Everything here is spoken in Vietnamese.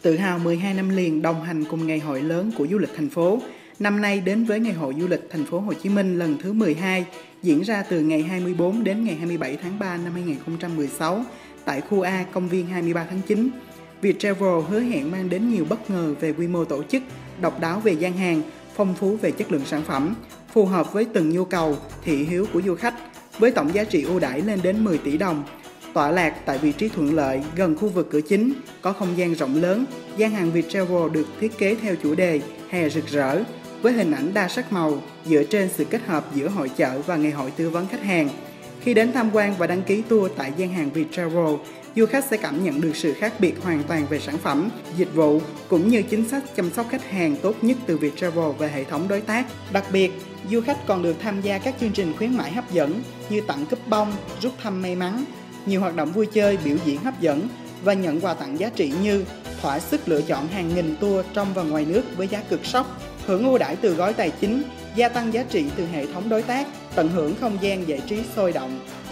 Tự hào 12 năm liền đồng hành cùng ngày hội lớn của du lịch thành phố. Năm nay đến với Ngày hội Du lịch Thành phố Hồ Chí Minh lần thứ 12, diễn ra từ ngày 24 đến ngày 27 tháng 3 năm 2016 tại khu A công viên 23 tháng 9. Viettravel hứa hẹn mang đến nhiều bất ngờ về quy mô tổ chức, độc đáo về gian hàng, phong phú về chất lượng sản phẩm, phù hợp với từng nhu cầu, thị hiếu của du khách, với tổng giá trị ưu đãi lên đến 10 tỷ đồng. Tọa lạc tại vị trí thuận lợi, gần khu vực cửa chính, có không gian rộng lớn, gian hàng Viettravel được thiết kế theo chủ đề hè rực rỡ, với hình ảnh đa sắc màu dựa trên sự kết hợp giữa hội chợ và ngày hội tư vấn khách hàng. Khi đến tham quan và đăng ký tour tại gian hàng Viettravel, du khách sẽ cảm nhận được sự khác biệt hoàn toàn về sản phẩm, dịch vụ cũng như chính sách chăm sóc khách hàng tốt nhất từ Viettravel và hệ thống đối tác. Đặc biệt, du khách còn được tham gia các chương trình khuyến mãi hấp dẫn như tặng cúp bông, rút thăm may mắn, nhiều hoạt động vui chơi, biểu diễn hấp dẫn và nhận quà tặng giá trị như thỏa sức lựa chọn hàng nghìn tour trong và ngoài nước với giá cực sốc, hưởng ưu đãi từ gói tài chính, gia tăng giá trị từ hệ thống đối tác, tận hưởng không gian giải trí sôi động.